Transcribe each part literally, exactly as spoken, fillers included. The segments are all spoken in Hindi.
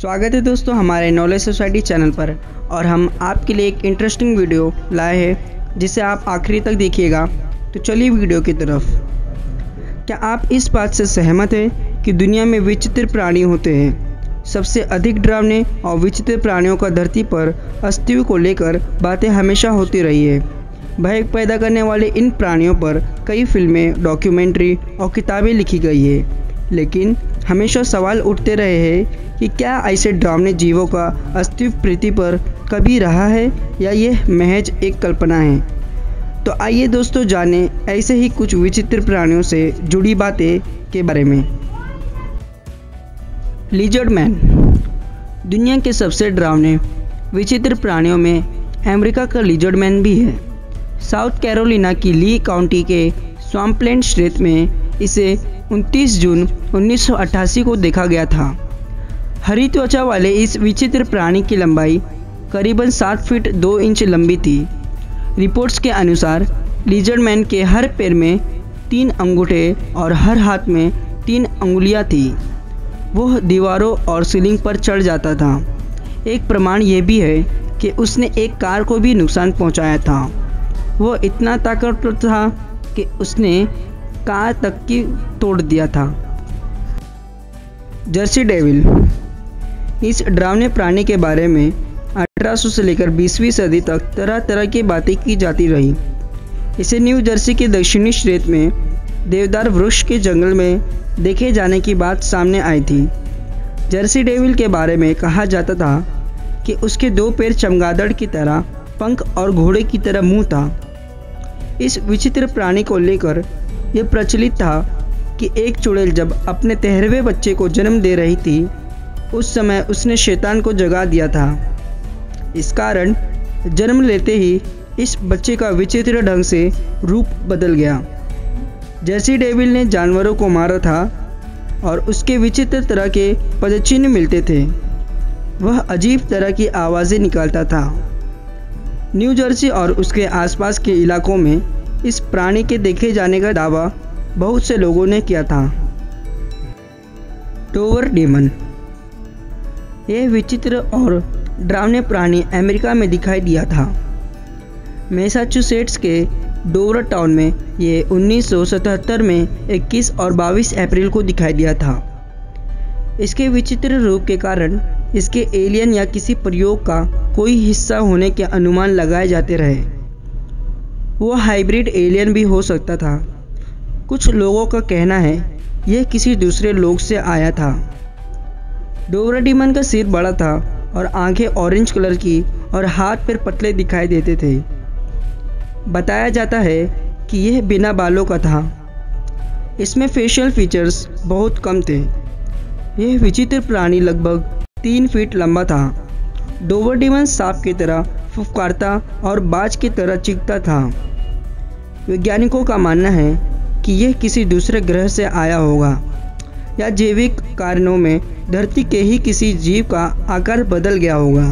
स्वागत है दोस्तों हमारे नॉलेज सोसाइटी चैनल पर। और हम आपके लिए एक इंटरेस्टिंग वीडियो लाए हैं जिसे आप आखिरी तक देखिएगा। तो चलिए वीडियो की तरफ। क्या आप इस बात से सहमत हैं कि दुनिया में विचित्र प्राणी होते हैं? सबसे अधिक डरावने और विचित्र प्राणियों का धरती पर अस्तित्व को लेकर बातें हमेशा होती रही है। भय पैदा करने वाले इन प्राणियों पर कई फिल्में, डॉक्यूमेंट्री और किताबें लिखी गई है। लेकिन हमेशा सवाल उठते रहे हैं कि क्या ऐसे डरावने जीवों का अस्तित्व पृथ्वी पर कभी रहा है या यह महज एक कल्पना है। तो आइए दोस्तों जानें ऐसे ही कुछ विचित्र प्राणियों से जुड़ी बातें के बारे में। Lizard man. दुनिया के सबसे डरावने विचित्र प्राणियों में अमेरिका का लिजर्ड मैन भी है। साउथ कैरोलिना की ली काउंटी के स्वाम्पलैंड क्षेत्र में इसे उनतीस जून उन्नीस सौ अट्ठासी को देखा गया था। हरी त्वचा वाले इस विचित्र प्राणी की लंबाई करीबन सात फीट दो इंच लंबी थी। रिपोर्ट्स के अनुसार लिजर्ड मैन के हर पैर में तीन अंगूठे और हर हाथ में तीन अंगुलियां थी। वह दीवारों और सीलिंग पर चढ़ जाता था। एक प्रमाण यह भी है कि उसने एक कार को भी नुकसान पहुंचाया था। वह इतना ताकतवर था कि उसने कार तक की तोड़ दिया था। Jersey Devil. इस डरावने प्राणी के बारे में अठारह सौ से लेकर बीसवीं सदी तक तरह तरह की बातें की जाती रही। इसे न्यू जर्सी के दक्षिणी क्षेत्र में देवदार वृक्ष के जंगल में देखे जाने की बात सामने आई थी। जर्सी डेविल के बारे में कहा जाता था कि उसके दो पैर चमगादड़ की तरह, पंख और घोड़े की तरह मुंह था। इस विचित्र प्राणी को लेकर यह प्रचलित था कि एक चुड़ैल जब अपने तेरहवें बच्चे को जन्म दे रही थी, उस समय उसने शैतान को जगा दिया था। इस कारण जन्म लेते ही इस बच्चे का विचित्र ढंग से रूप बदल गया। जर्सी डेविल ने जानवरों को मारा था और उसके विचित्र तरह के पदचिन्ह मिलते थे। वह अजीब तरह की आवाज़ें निकालता था। न्यू जर्सी और उसके आसपास के इलाकों में इस प्राणी के देखे जाने का दावा बहुत से लोगों ने किया था। Dover Demon. यह विचित्र और डरावने प्राणी अमेरिका में दिखाई दिया था। मैसाचुसेट्स के डोवर टाउन में ये उन्नीस सौ सतहत्तर में इक्कीस और बाईस अप्रैल को दिखाई दिया था। इसके विचित्र रूप के कारण इसके एलियन या किसी प्रयोग का कोई हिस्सा होने के अनुमान लगाए जाते रहे। वो हाइब्रिड एलियन भी हो सकता था। कुछ लोगों का कहना है यह किसी दूसरे लोक से आया था। डोवर डेमन का सिर बड़ा था और आंखें ऑरेंज कलर की और हाथ पैर पतले दिखाई देते थे। बताया जाता है कि यह बिना बालों का था। इसमें फेशियल फीचर्स बहुत कम थे। यह विचित्र प्राणी लगभग तीन फीट लंबा था। डोवर डेमन सांप की तरह फुफकारता और बाज की तरह चीखता था। वैज्ञानिकों का मानना है कि यह किसी दूसरे ग्रह से आया होगा या जैविक कारणों में धरती के ही किसी जीव का आकार बदल गया होगा।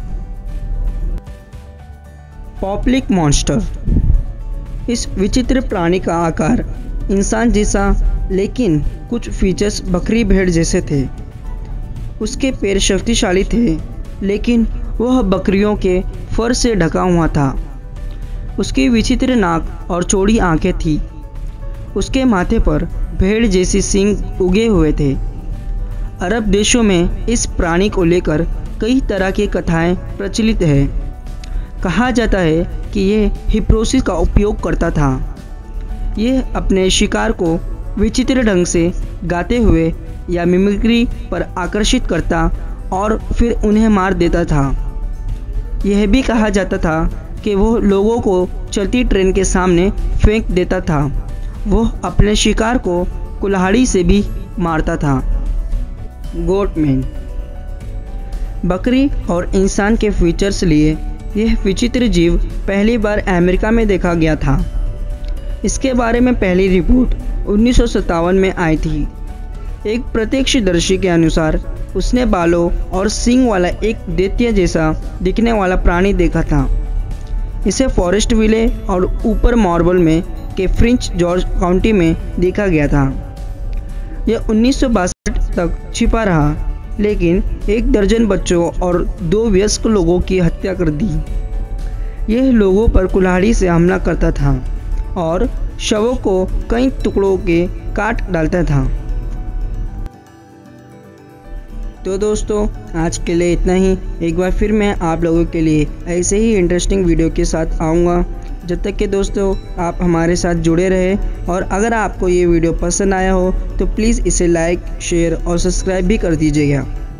Pope Lick Monster. इस विचित्र प्राणी का आकार इंसान जैसा, लेकिन कुछ फीचर्स बकरी भेड़ जैसे थे। उसके पैर शक्तिशाली थे, लेकिन वह बकरियों के फर से ढका हुआ था। उसकी विचित्र नाक और चौड़ी आंखें थीं। उसके माथे पर भेड़ जैसी सींग उगे हुए थे। अरब देशों में इस प्राणी को लेकर कई तरह की कथाएं प्रचलित है। कहा जाता है कि यह हिप्नोसिस का उपयोग करता था। यह अपने शिकार को विचित्र ढंग से गाते हुए या मिमिक्री पर आकर्षित करता और फिर उन्हें मार देता था। यह भी कहा जाता था कि वह लोगों को चलती ट्रेन के सामने फेंक देता था। वह अपने शिकार को कुल्हाड़ी से भी मारता था। गोटमैन। बकरी और इंसान के फीचर्स लिए यह विचित्र जीव पहली बार अमेरिका में देखा गया था। इसके बारे में पहली रिपोर्ट उन्नीस सौ सत्तावन में आई थी। एक प्रत्यक्षदर्शी के अनुसार उसने बालों और सींग वाला एक दैत्य जैसा दिखने वाला प्राणी देखा था। इसे फॉरेस्ट विले और ऊपर मार्बल में के फ्रिंच जॉर्ज काउंटी में देखा गया था। यह उन्नीस सौ बासठ तक छिपा रहा, लेकिन एक दर्जन बच्चों और दो वयस्क लोगों की हत्या कर दी। यह लोगों पर कुल्हाड़ी से हमला करता था और शवों को कई टुकड़ों के काट डालता था। तो दोस्तों, आज के लिए इतना ही। एक बार फिर मैं आप लोगों के लिए ऐसे ही इंटरेस्टिंग वीडियो के साथ आऊँगा। जब तक कि दोस्तों आप हमारे साथ जुड़े रहे, और अगर आपको ये वीडियो पसंद आया हो तो प्लीज़ इसे लाइक, शेयर और सब्सक्राइब भी कर दीजिएगा।